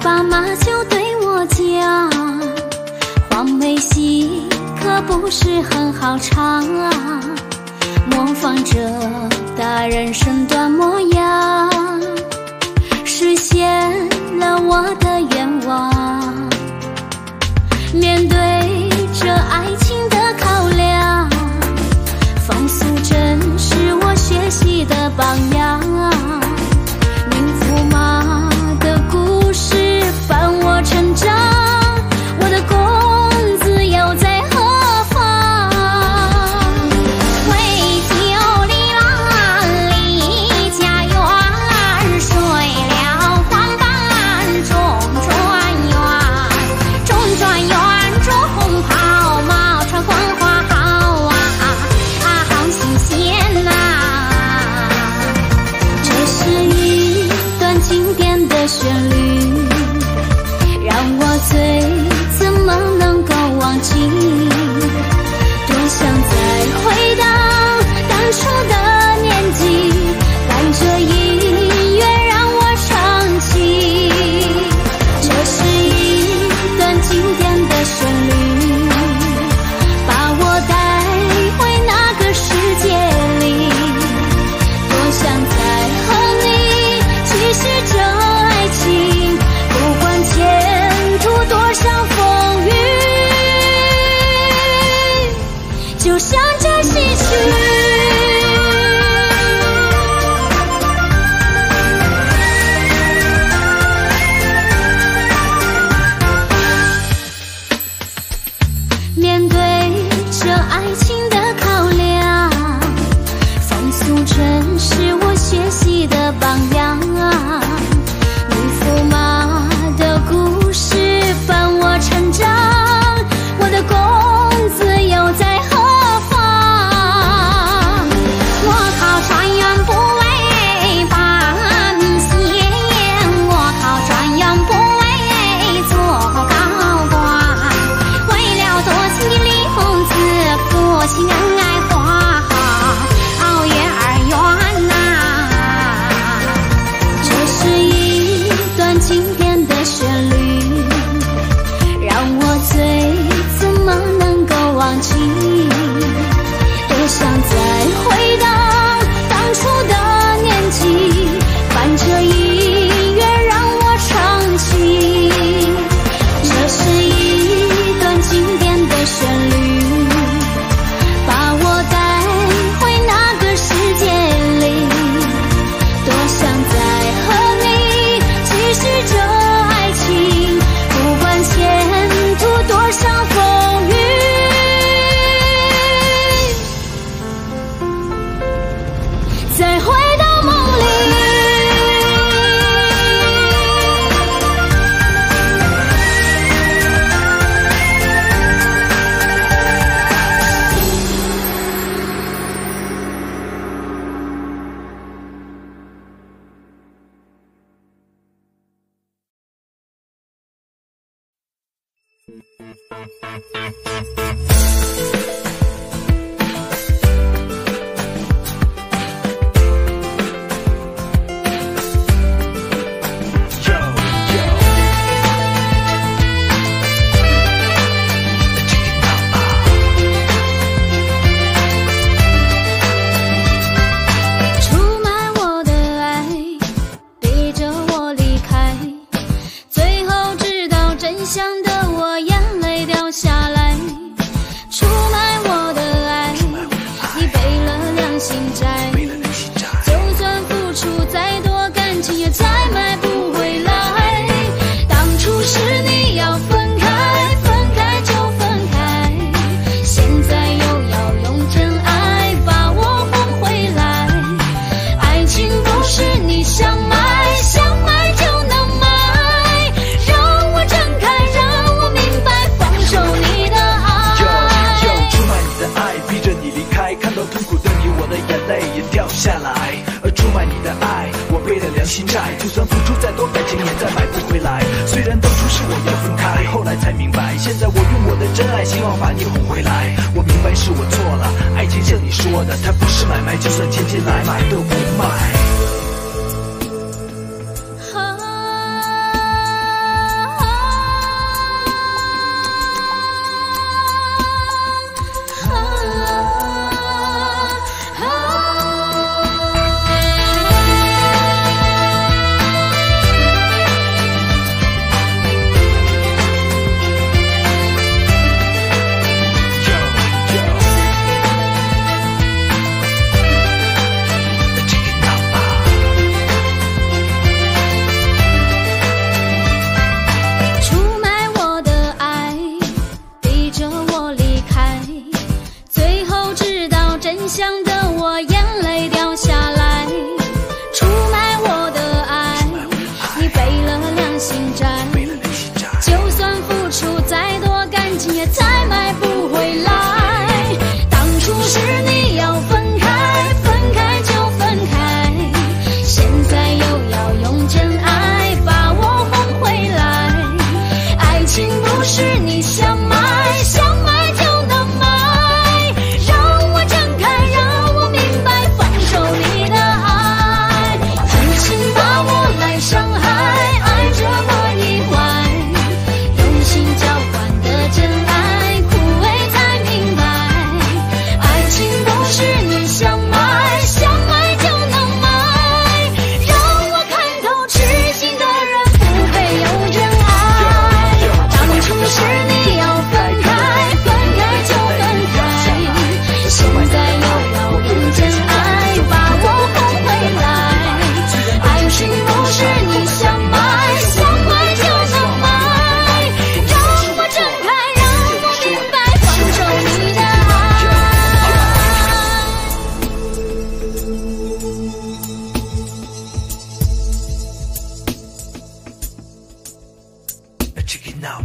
爸妈就对我讲，黄梅戏可不是很好唱啊，模仿着大人身段模样，实现了我的愿望。面对这爱情的考量，风俗真是我学习的榜样啊，宁驸马的故事伴我成长，我的公子又在何方？为救李郎离家园，睡了黄板中转园，中转园着红袍，毛穿黄花好啊，好新鲜呐！这是一段经典的旋律，让我最怎么能够忘记？多想再回到当初的年纪，伴着音乐让我唱起。这是一段经典的旋律，把我带回那个世界里。多想再和你继续这爱情，不管前途多少风雨，就像这戏曲。面对这爱情的考量，风俗真是我学习的榜样啊，宁驸马的故事伴我成长，我的公子又在何方？我靠船员不为半仙，我靠船员不为做高官，为了多情的李公子，夫妻恩爱花好月儿圆呐。这是一段经典的旋律，让我最怎么能够忘记？多想再回到当初的年纪，伴着音乐让我唱起。这是一段经典的旋律，把我带回那个世界里。多想再和你继续这爱情，不管前途多少风雨，再回到梦里。出卖我的爱，逼着我离开，最后知道真相的我眼泪掉下来。出卖我的爱，你背了良心债，就算付出再多，感情也再买不回来。当初是你要分开，分开就分开，现在又要用真爱把我哄回来。爱情不是你想买，想买就能买，让我睁开，让我明白，放手你的爱。 出卖你的爱，逼着你离开，看到痛苦的你，我的眼泪也掉下来。出卖你的爱，我背了良心债，就算付出再多，感情也再买不回来。虽然当初是我要分开，后来才明白，现在我用我的真爱，希望把你哄回来。我明白是我错了，爱情像你说的，它不是买卖，就算千金来买都不卖。 now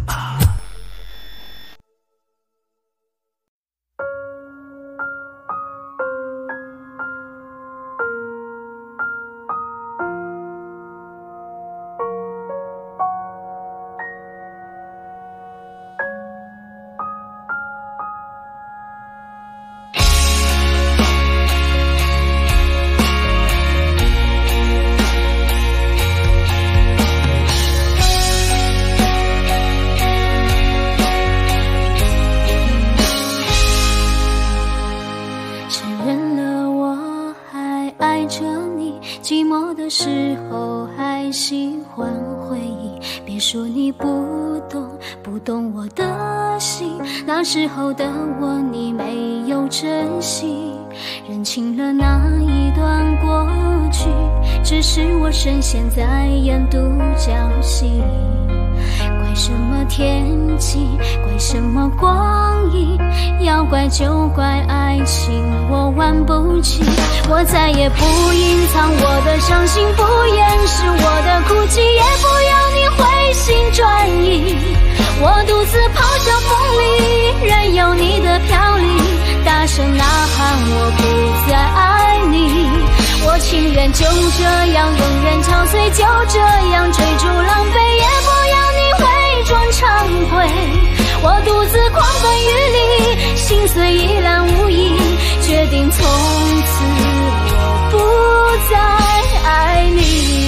寂寞的时候还喜欢回忆，别说你不懂我的心，那时候的我你没有珍惜，认清了那一段过去，只是我深陷在演独角戏。怪什么天气，怪什么光阴，要怪就怪爱情，我玩不起。我再也不隐藏我的伤心，不掩饰我的哭泣，也不要你回心转意。我独自咆哮风里，任由你的飘零，大声呐喊我不再爱你。我情愿就这样永远憔悴，就这样追逐浪费，也不要你伪装忏悔。我独自狂奔于里，心碎一览无遗，决定从此我不再爱你。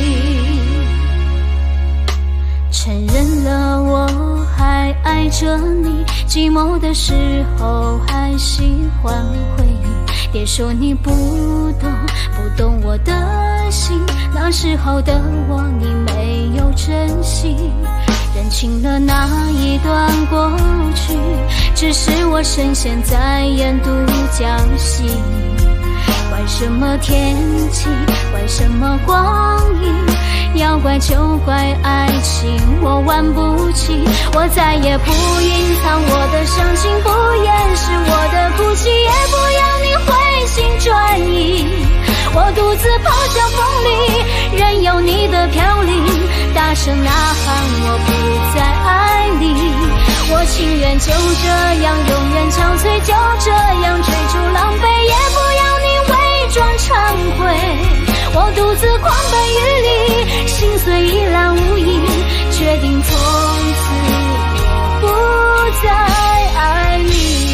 承认了我还爱着你，寂寞的时候还喜欢回忆，别说你不懂我的心，那时候的我你没有珍惜，认清了那一段过去，只是我深陷在演独角戏。怪什么天气，怪什么光阴，要怪就怪爱情，我玩不起。我再也不隐藏我的伤心，不掩饰我的哭泣，也不要你回心转意。我独自咆哮风里，任由你的飘零，大声呐喊我不再爱你。我情愿就这样永远憔悴，就这样追逐浪费，也不要你伪装忏悔。我独自狂奔于里，心碎一览无遗，决定从此我不再爱你。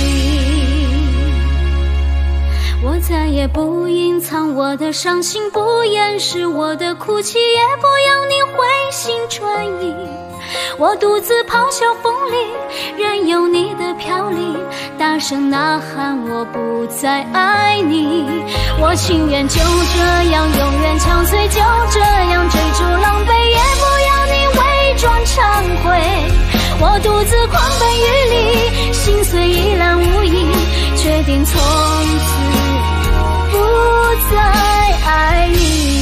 我再也不隐藏我的伤心，不掩饰我的哭泣，也不要你回心转意。我独自咆哮风里，任由你的飘零，大声呐喊我不再爱你。我情愿就这样永远憔悴，就这样追逐浪费，也不要你伪装忏悔。我独自狂奔于里，心碎一览无遗，决定从此我不再爱你。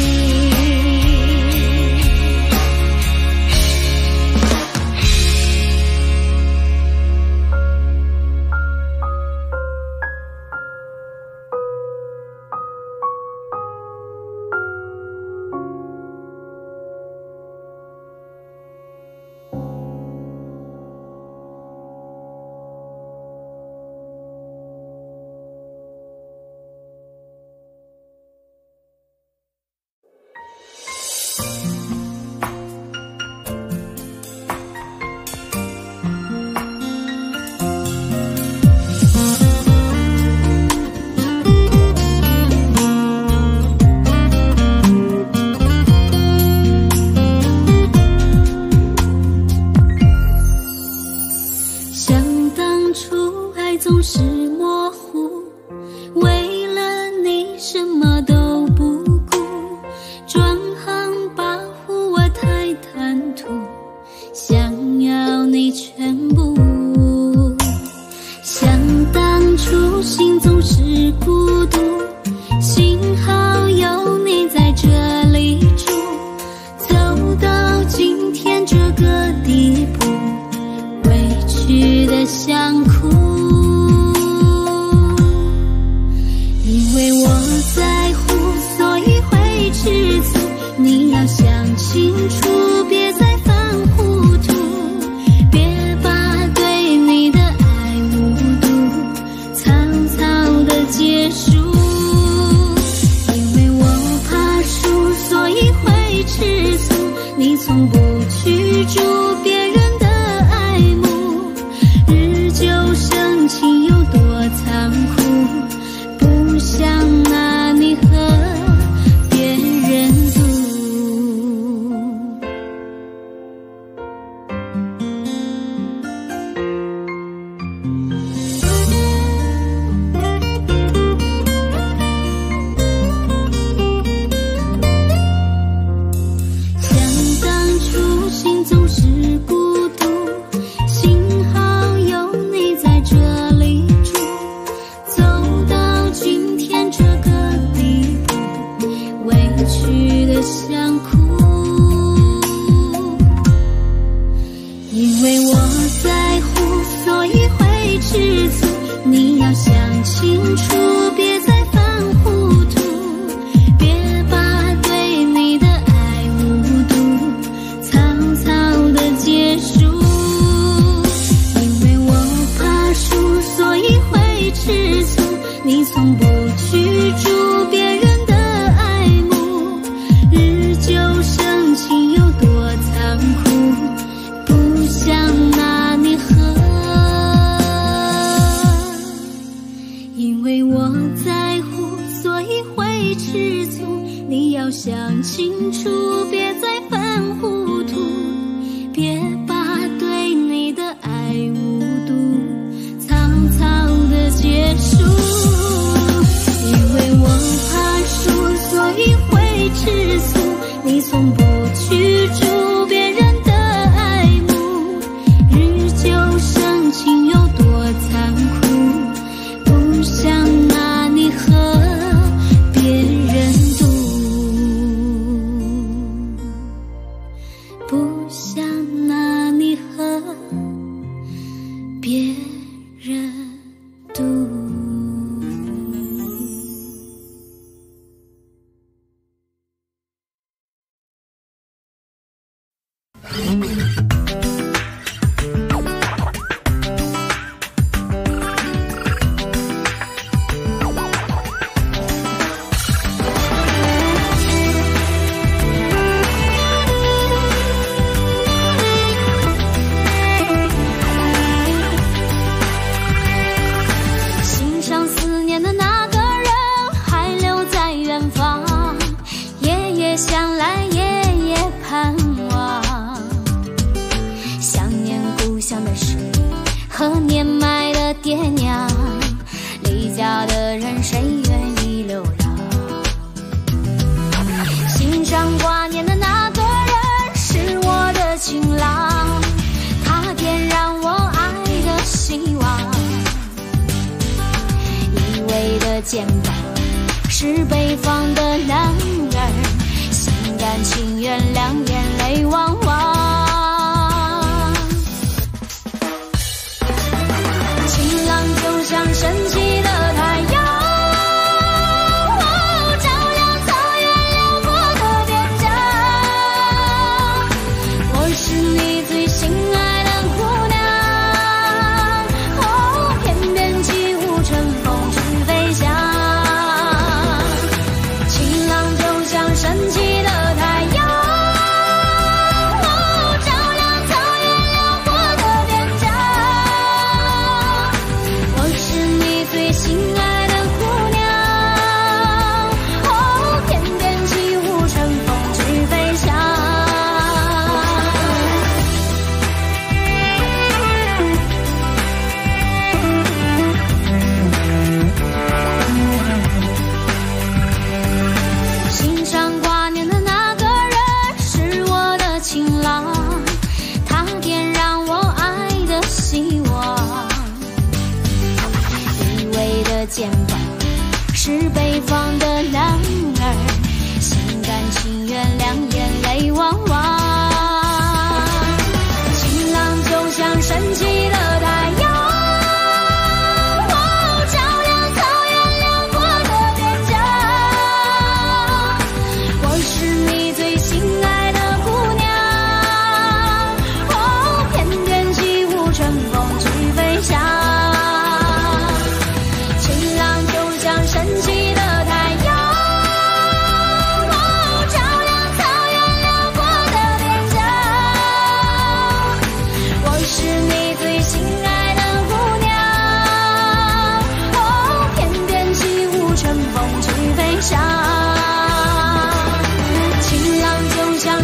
吃醋，你从不去注别人的爱慕，日久生情有多残酷，不想拿你和别人赌。总是孤独，幸好有你在这里住，走到今天这个地步，委屈的想哭。因为我在乎，所以会吃醋，你要想清楚，别再犯糊涂，别把对你的爱无度草草的结束。因为我怕输，所以会吃醋，你从不去注别人的爱慕，日久生情有多残酷，不想拿你和。因为我在乎，所以会吃醋，你要想清楚，别再犯糊涂，别把对你的爱无度草草的结束。因为我怕输，所以会吃醋，你从不去注别人的爱慕，日久生情有多残酷，不想拿你和别人赌，不想拿你和别人赌。心上思念的那个人还留在远方，夜夜想来，夜夜盼望。想念故乡的水和年迈的爹娘，离家的人谁愿意流浪？心上挂念的那个人是我的情郎，他点燃我爱的希望。依偎的肩膀是北方的男儿，心甘情愿，两眼泪汪汪。情郎就像升起的太阳，照亮草原辽阔的边疆。我是你最心爱的姑娘，翩翩起舞，乘风去飞翔。情郎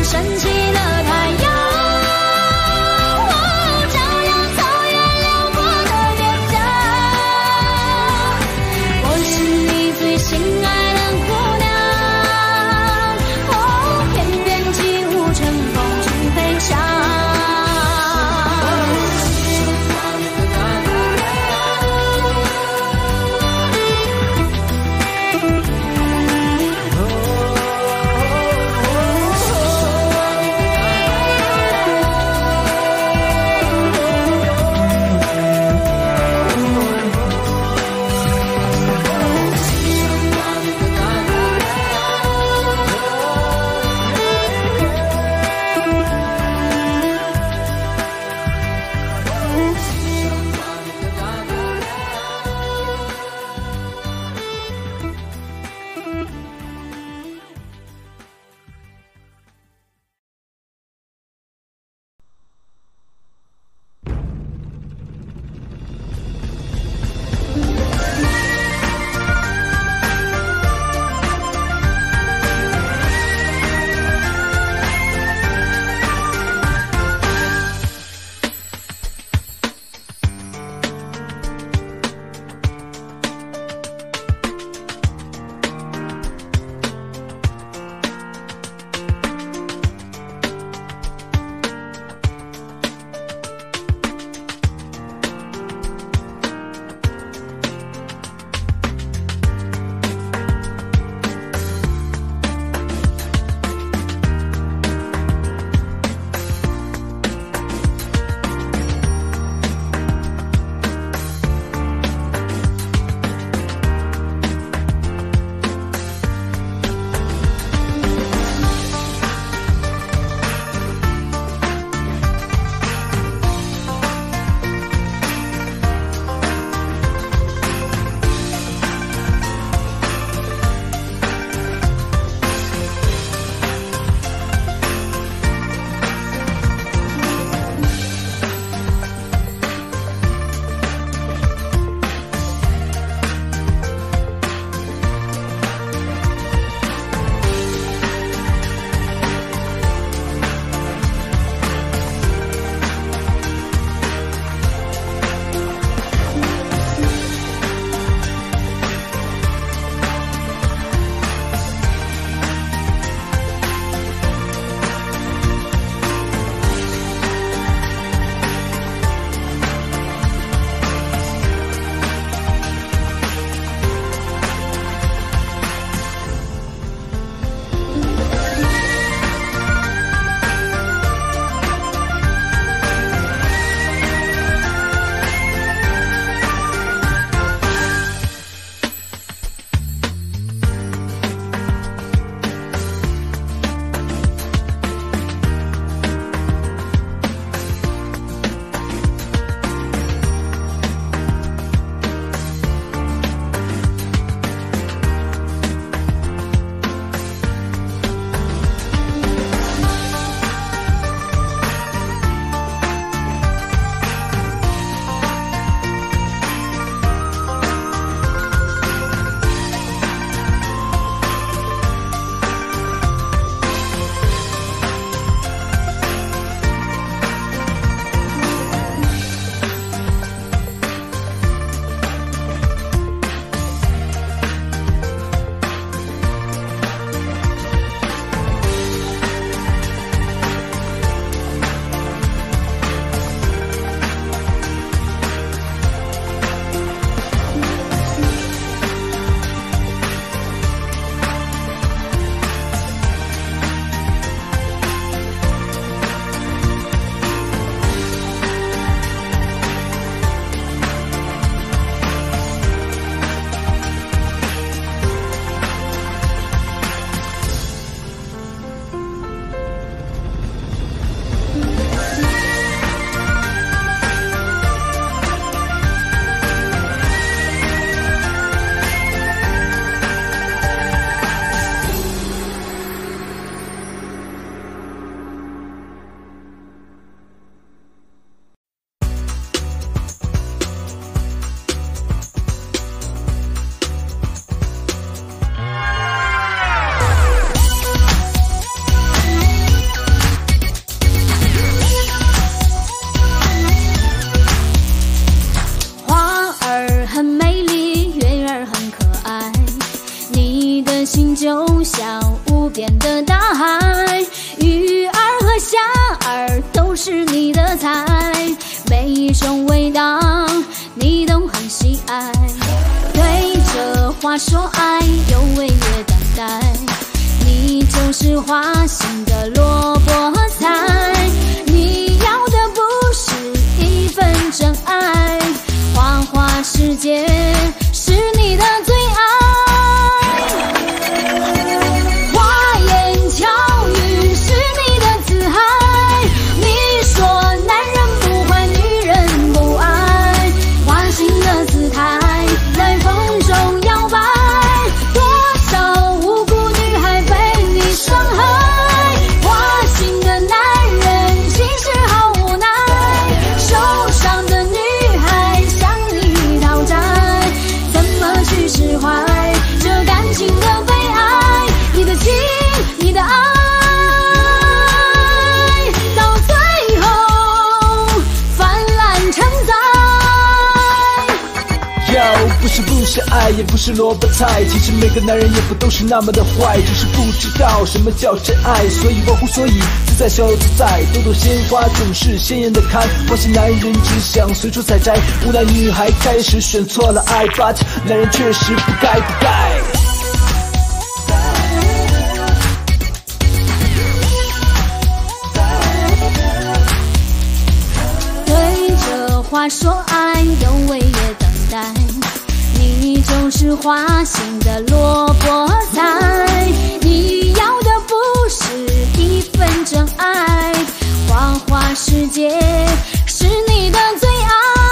升起了太阳，照亮草原辽阔的边疆。我是你最心爱的姑娘，翩翩起舞乘风去飞翔。 种味道你都很喜爱。对着花说爱，有违越等待，你就是花心的萝卜菜。你要的不是一份真爱，花花世界是你的最爱。花言巧语是你的自嗨，你说男人不坏女人不爱，花心的姿态在风中摇摆，多少无辜女孩被你伤害。花心的男人其实好无奈，受伤的女孩向你讨债，怎么去释怀这感情的悲哀？你的情，你的爱，到最后泛滥成灾。 不是爱，也不是萝卜菜，其实每个男人也不都是那么的坏，只是不知道什么叫真爱，所以忘乎所以，自在逍遥自在。朵朵鲜花总是鲜艳的开，花心男人只想随处采摘，无奈女孩开始选错了爱 ，but 男人确实不该。 对着花说爱，有违越等待，你就是花心的萝卜菜。你要的不是一份真爱，花花世界是你的最爱。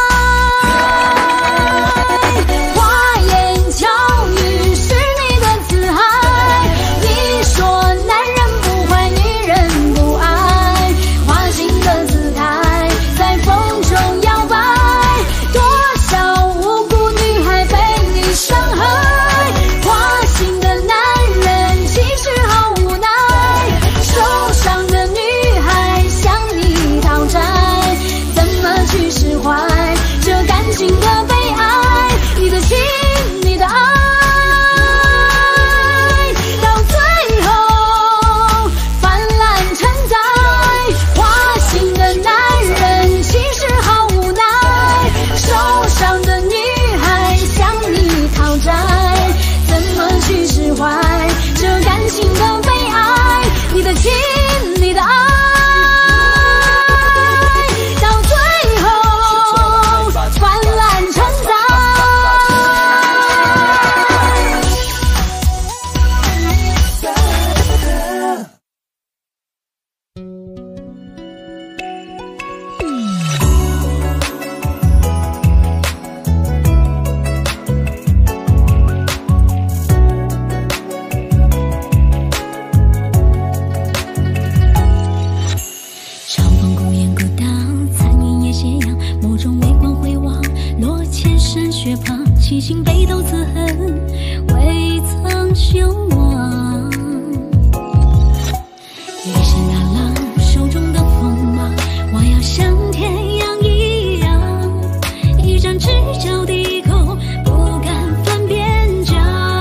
花言巧语是你的自嗨，你说男人不坏女人不爱，花心的姿态在风中摇摆，多少无辜女孩被你伤害。花心的男人其实好无奈，受伤的女孩向你讨债，怎么去释怀这感情的悲哀？你的情，你的爱，到最后泛滥成灾。花心的男人其实好无奈，受伤的女孩向你讨债，怎么去释怀这感情的悲哀？你的情，你的爱，到最后泛滥成灾。长风孤雁孤岛，残云也斜阳，眸中微光回望，落千山雪旁，七星北斗自恨，未曾休忘。一身大浪，手中的锋芒，我要像天阳一样，一张赤脚的口，不敢翻边疆。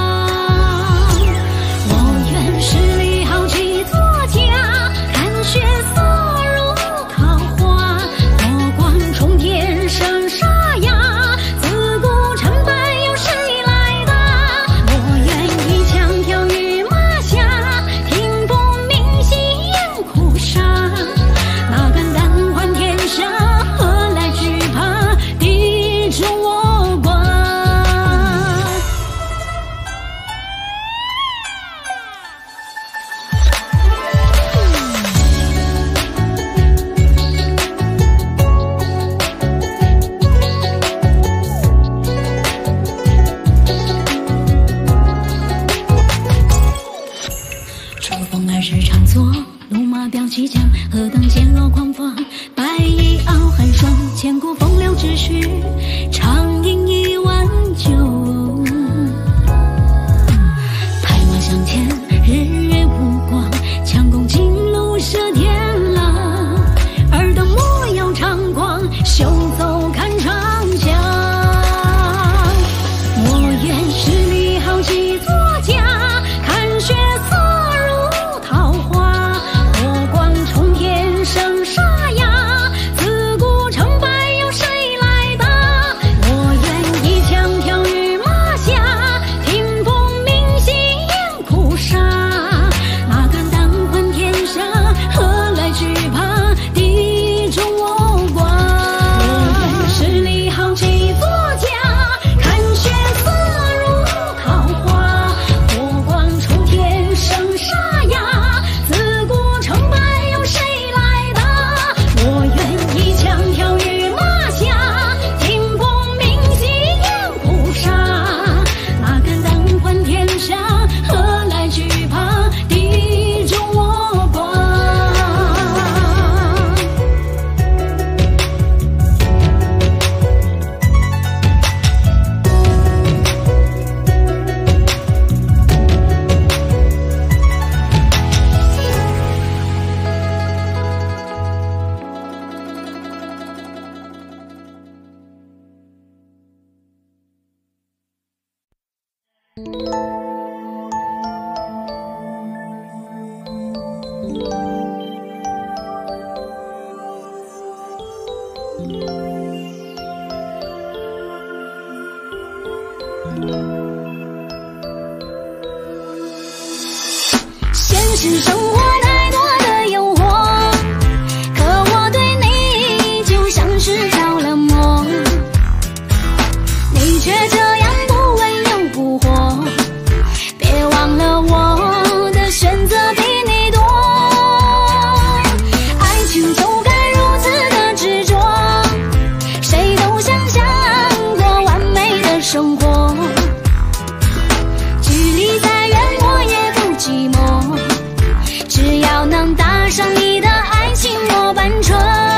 我愿十里豪气作家，看血色桃花，火光冲天生沙哑，自古成败由谁来答？我愿一枪挑于马下，平步明夕掩苦沙。哪敢胆换天下，何来惧怕地主我管？秋风儿时常作，怒马飙气将，何等剑落狂放，白衣傲寒霜，千古风流之绪，长饮一碗酒。拍马向前，日月无光，强弓惊路射天狼，尔等莫要长光，休走看长江。我愿十里豪气作家，看血色如桃花，火光冲天生沙哑， 现实生活太多的诱惑，可我对你就像是着了魔，你却这样不温又不火，别忘了我的选择比你多，爱情就该如此的执着，谁都想象过完美的生活，距离再远我也不寂寞，只要能搭上你的爱情末班车。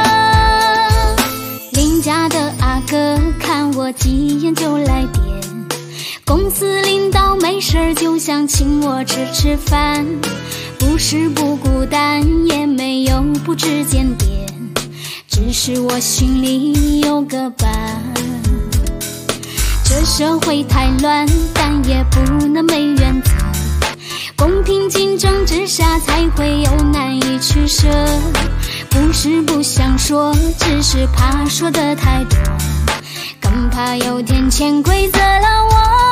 邻家的阿哥看我几眼就来电，公司领导没事就想请我吃饭，不是不孤单也没有不知检点，只是我心里有个伴。这社会太乱，但也不能没原则，公平竞争之下才会有难以取舍，不是不想说，只是怕说的太多，更怕有天潜规则了我。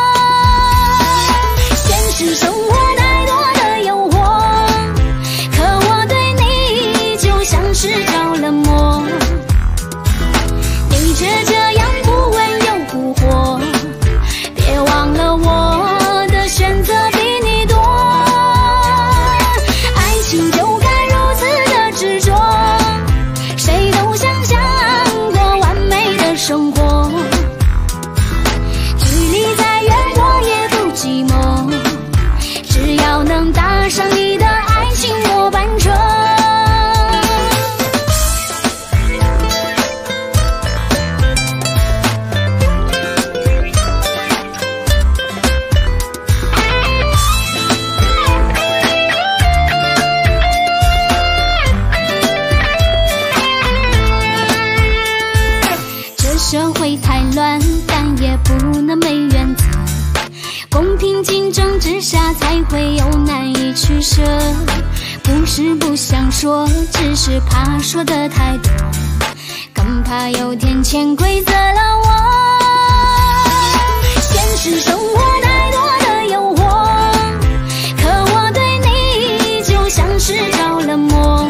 现实生活太多的诱惑，可我对你就像是着了魔，你却这样不温又不火，别忘了我的选择比你多，爱情就该如此的执着，谁都想象过完美的生活，距离再远我也不寂寞，只要能搭上你的爱情末班车。社会太乱，但也不能没原则，公平竞争之下才会有难以取舍，不是不想说，只是怕说的太多，更怕有天潜规则了我。现实生活太多的诱惑，可我对你就像是着了魔，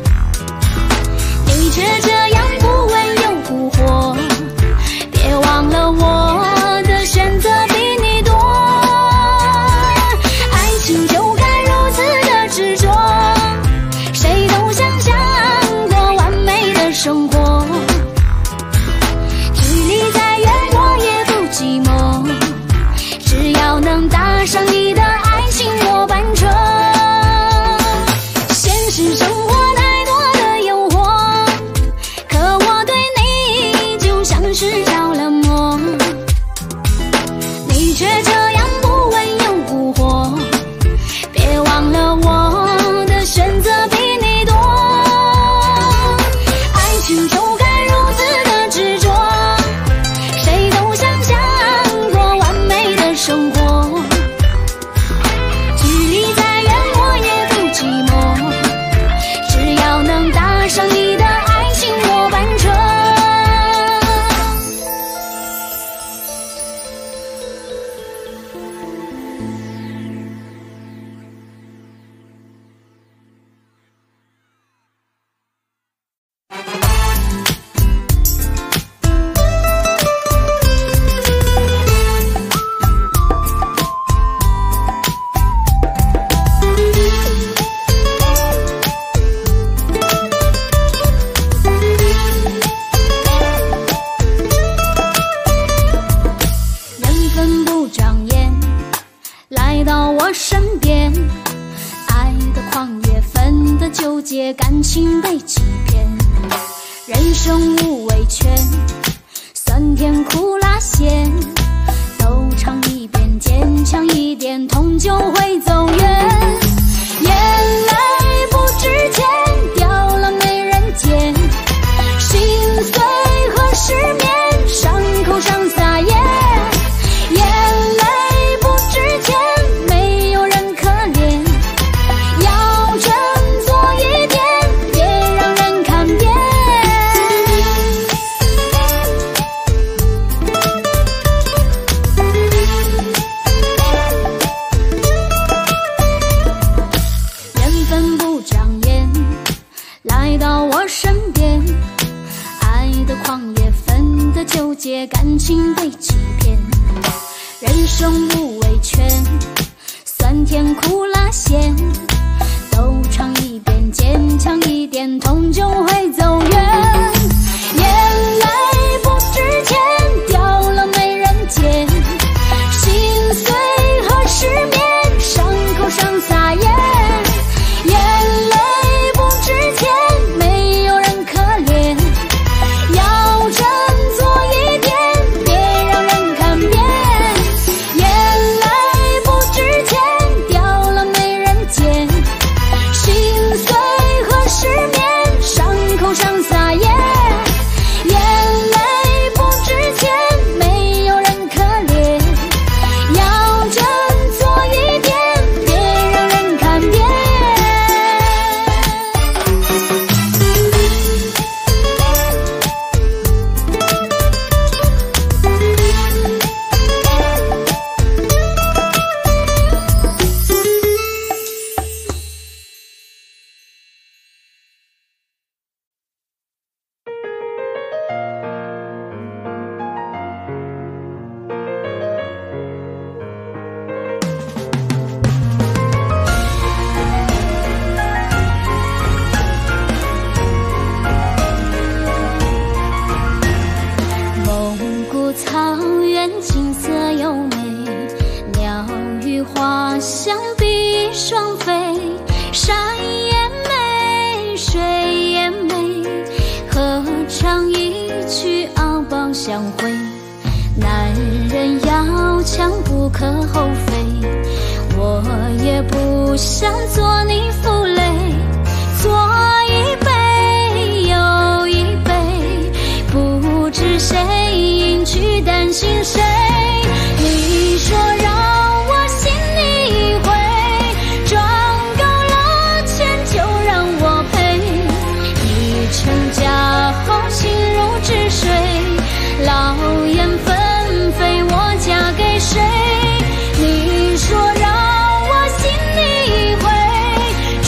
你却这样不温又不火，别忘了我的选择比你多，爱情就该如此的执着，谁都想象过完美的生活，距离再远我也不寂寞，只要能搭上你的爱情末班车。现实生活太多的诱惑，可我对你就像是着了魔，你却这样不温又不火，别忘了我的选择比你多，爱情就该如此的执着，谁都想象过完美的生活，距离再远我也不寂寞，只要能搭上你的爱情末班车。缘分不长眼，来到我身边，爱的狂野，分的纠结，感情被欺骗，人生无味全，酸甜苦辣咸，都尝一遍，坚强一点，痛就会走远，眼泪不值钱，掉了没人捡，心碎和失眠，伤口上撒盐，眼泪不值回到我身边，爱的狂野，分的纠结，感情被欺骗，人生无味全，酸甜苦辣咸，都尝一遍，坚强一点，痛就会走远。眼泪不值钱，掉了没人捡，心碎和失眠，伤口上撒盐。眼泪不值钱，没有人可怜，要振作一点，别让人看扁。眼泪不值钱，掉了没人捡，心碎和失眠，伤口上撒盐。眼泪不值钱，没有人可怜，要振作一点，别让人看扁。蒙古草原景色优美，鸟语花香碧双飞，山也美，水也美，合唱一曲敖包相会。男人要强不可厚非，我也不想做你负累，做一杯又一杯，不知谁应去担心谁。你说让我信你一回，赚够了钱就让我陪，你成家后心如止水，老燕纷飞我嫁给谁。你说让我信你一回，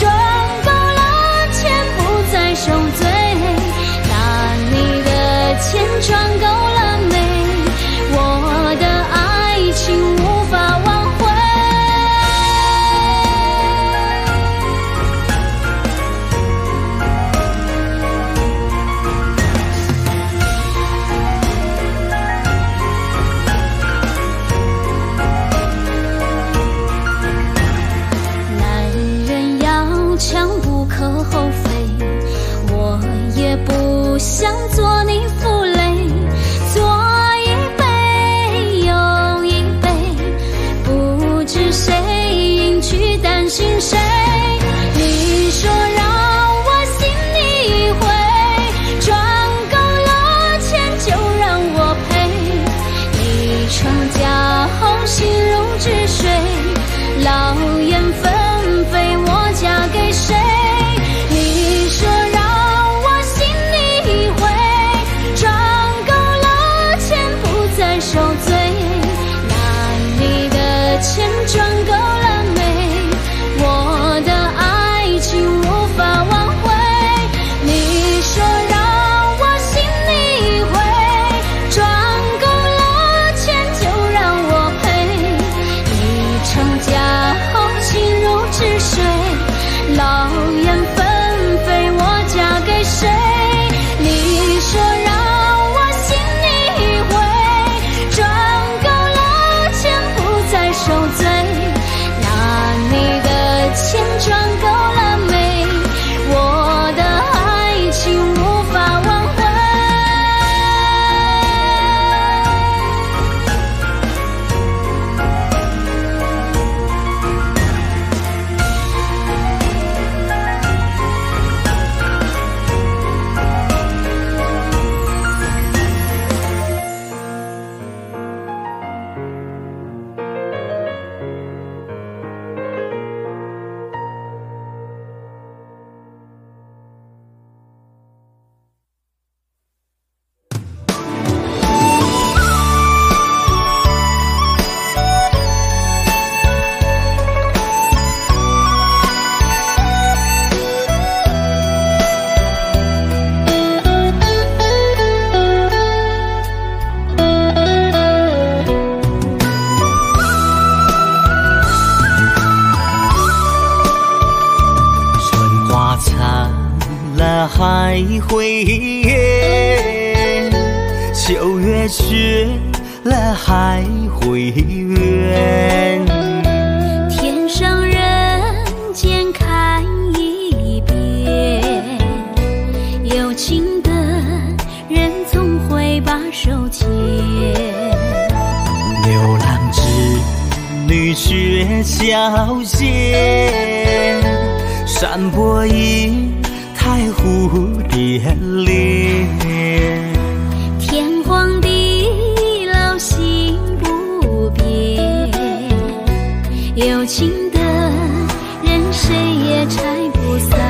还会秋月雪了还会圆， 天上人间看一遍，有情的人总会把手牵。 牛郎织女鹊桥前，山坡一台蝴蝶恋。 天荒地老心不变，有情的人谁也拆不散。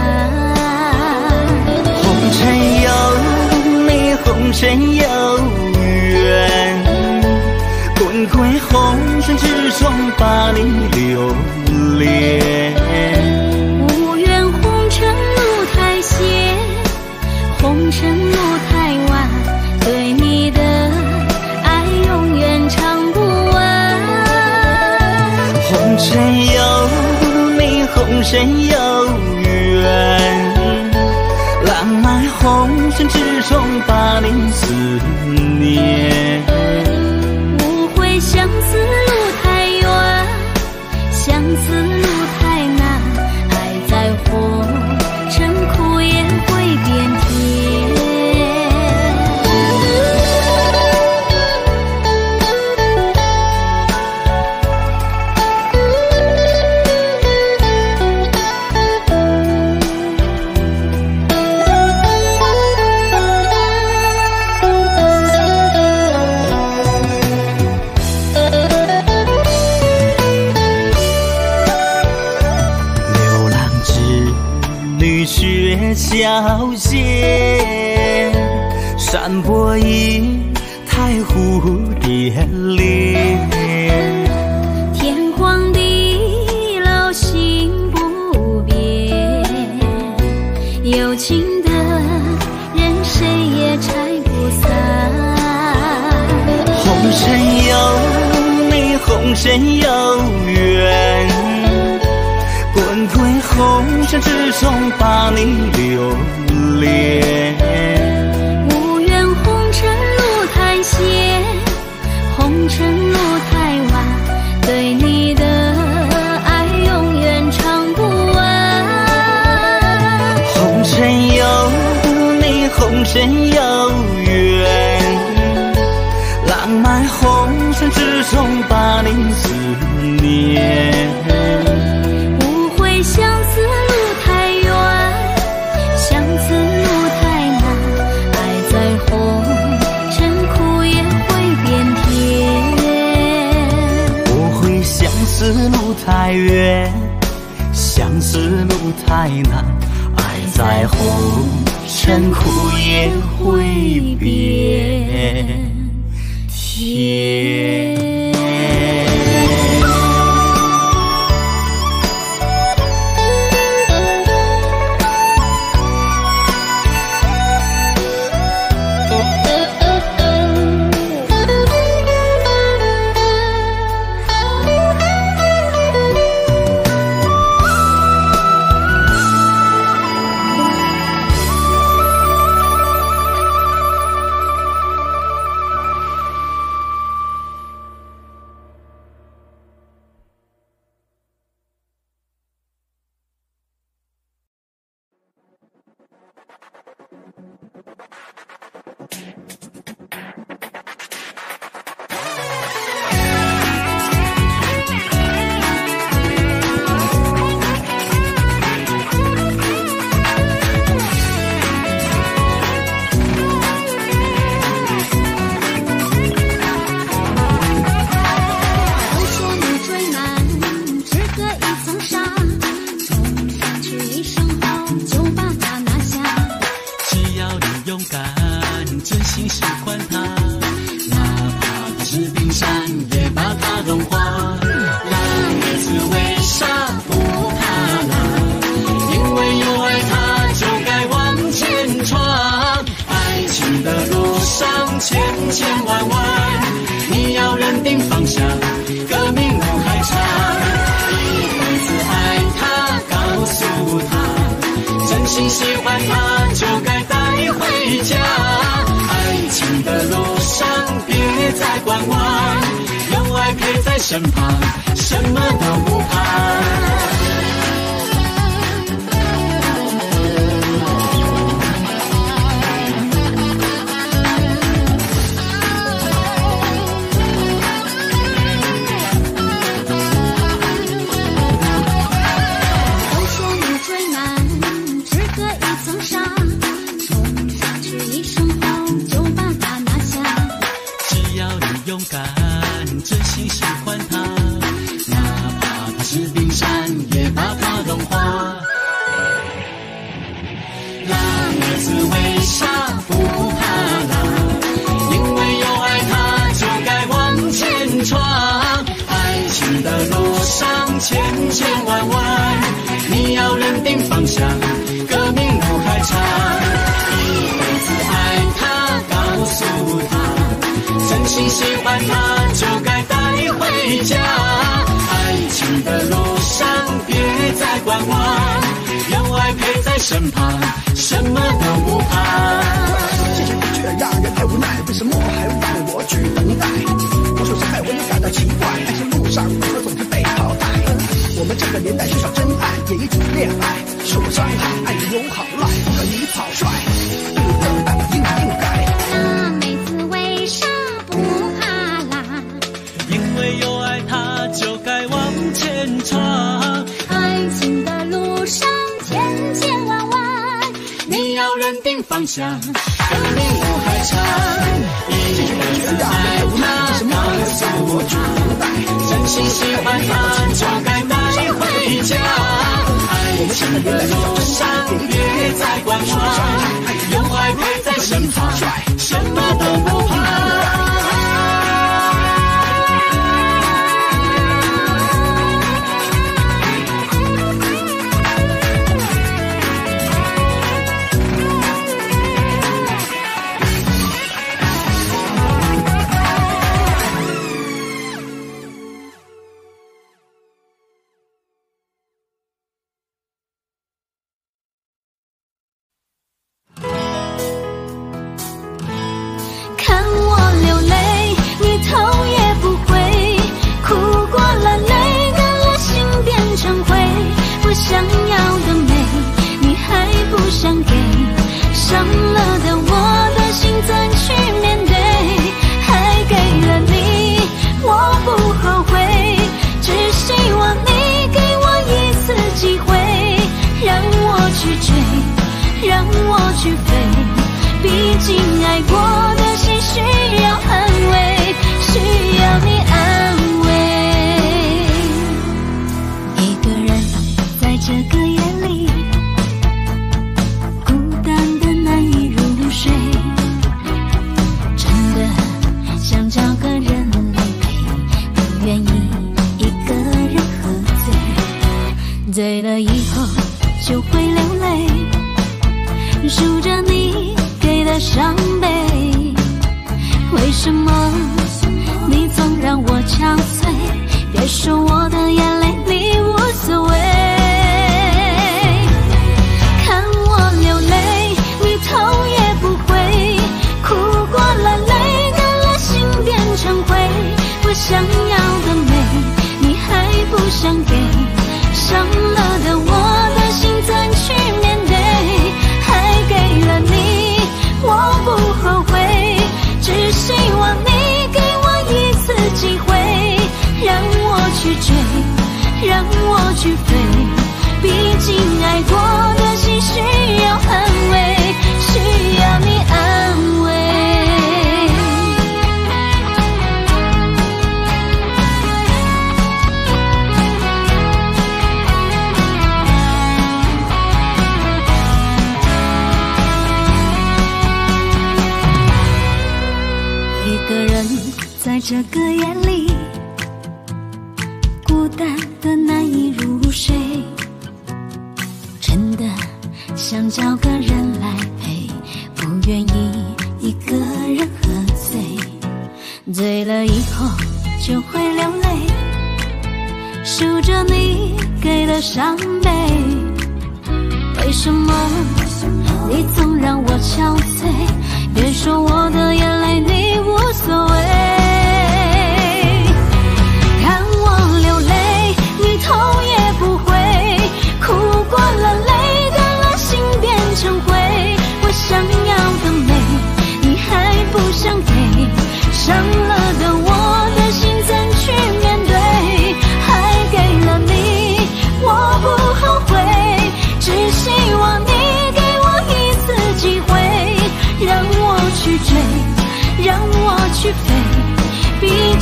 红尘有美，红尘有缘，滚滚红尘之中把你留恋。 无缘红尘路太险，红尘路太晚，对你的爱永远唱不完。 红尘有美，红尘有缘，浪漫红尘之中把你思念。 误会相思路太远，相思路太难，爱在红尘苦也会变甜。 鹊桥前，山坡一台蝴蝶恋。 天荒地老心不变，有情的人谁也拆不散。 红尘有美，红尘有缘，滚滚红尘之中把你留恋。 无缘红尘路太险，红尘路太晚，对你的爱永远唱不完。 红尘有美，红尘有缘，浪漫红尘之中把你思念。 相思路太远，相思路太难，爱在红尘苦也会变甜。 不会相思路太远，相思路太难，爱在红尘苦也会变甜。 喜欢他就在身旁，什么都不怕。 真心喜欢他，哪怕他是冰山，也把他融化。让日子为啥不怕啦？因为有爱他，就该往前闯。爱情的路上千千万万，你要认定方向，革命路还长。一辈子爱他，告诉他，真心喜欢他，就该带回家。爱情的路上别再观望，有爱陪在身旁，什么都不怕。 这些却让人太无奈，为什么还让我去等待？我受伤害我也感到奇怪，爱情路上我总是被淘汰。我们这个年代缺少真爱，也一直恋爱，受过伤害，爱的有好赖，可以草率，不等待应该。 那妹子为啥不怕啦？ 因为有爱他，就该往前闯。 爱情的路上千千万万， 你要认定方向，革命路还长。一辈子爱他，告诉他，真心喜欢他，就该带回家。爱情的路上别再观望，有爱陪在身旁，什么都不怕。 想要的美，你还不想给，伤了的我的心怎去面对？还给了你，我不后悔，只希望你给我一次机会，让我去追，让我去飞，毕竟爱过的心需要安慰，需要你安慰。一个人在这个夜里，孤单的难以入睡，真的想找个人来陪，不愿意一个人喝醉，醉了以后就会流泪，数着你给的伤悲，为什么你总让我憔悴？别说我的眼泪你无所谓，看我流泪你头也不回，哭过了泪干了心变成灰，我想要的美你还不想给，伤了的我的心怎去面对？还给了你我不后悔，只希望你给我一次机会，让我去追，让我去飞，毕竟爱过的心需要安慰，需要你安慰。一个人在这个夜里，孤单的难以入睡，真的想找个人来陪，不愿意一个人喝醉，醉了以后就会流泪，数着你给的伤悲，为什么你总让我憔悴？别说我的眼泪你无所谓，看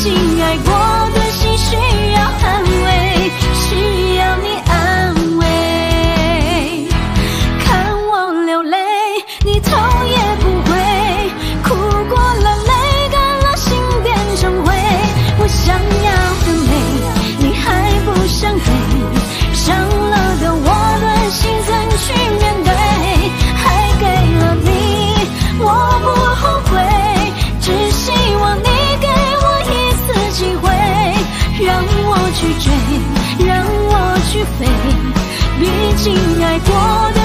竟爱过的心需要安慰，需要你安慰。看我流泪，你头也不回，哭过了泪，干了心变成灰。我想要的美，你还不想给，伤了的我的心怎去面对？还给了你，我不后悔，只希望你给我一次机会，让我去追，让我去飞，毕竟爱过